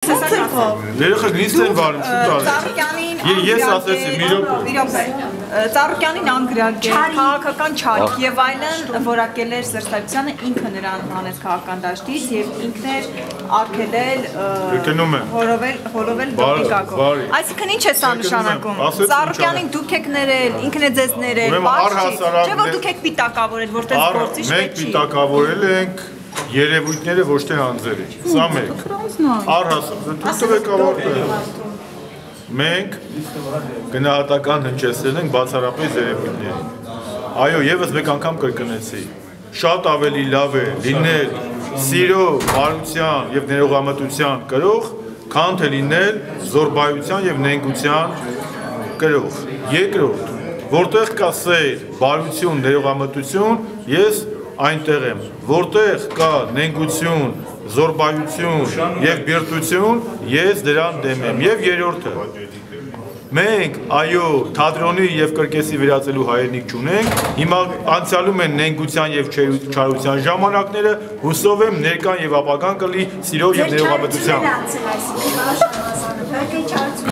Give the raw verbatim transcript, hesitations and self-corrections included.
Երեխեք նիստ են վարում, շուտ արեք։ Ես ասեցի, մի րոպե։ Ծառուկյանին անգրակ է, քաղաքական չարիք եւ այլն որակել էր Սերժ ինքը նրան հանեց քաղաքական դաշտից եւ ինքն էր արգելել հոլովել դոպինգակով։ Այսինքն ինչ է սա նշանակում։ Ծառուկյանին դուք եք ներել, ինքն է ձեզ ներել, բարձր չէ, չէ որ դուք եք պիտակավորել, որտեղ գործիչ պետք չի։ Մենք պիտակավորել ենք երևույթները ոչ թե հանձերը։ Սա մեկ։ Առհասարակ դուք եք ավարտել։ Մենք գնահատական հնչեցրել ենք բացառապես երևույթներին։ Այո, եւս մեկ անգամ կրկնեցի։ Շատ ավելի լավ է լինել սիրո, բարության եւ ներողամտության կրող, քան թե լինել զորբայության եւ նենգության կրող։ Երկրորդ, որտեղ կա սեր, բարություն, ներողամտություն, ես այնտեղ եմ, որտեղ կա նենգություն, զորբայություն եւ բիրտություն, ես դրան դեմ եմ։ Եվ երրորդը, մենք այո, թատրոնի եւ կրկեսի վերածելու հայրենիք չունենք, հիմա անցյալում են նենգության եւ չարության ժամանակները, հուսով եմ ներկան եւ ապագան կլի սիրո եւ ներողամտությամբ։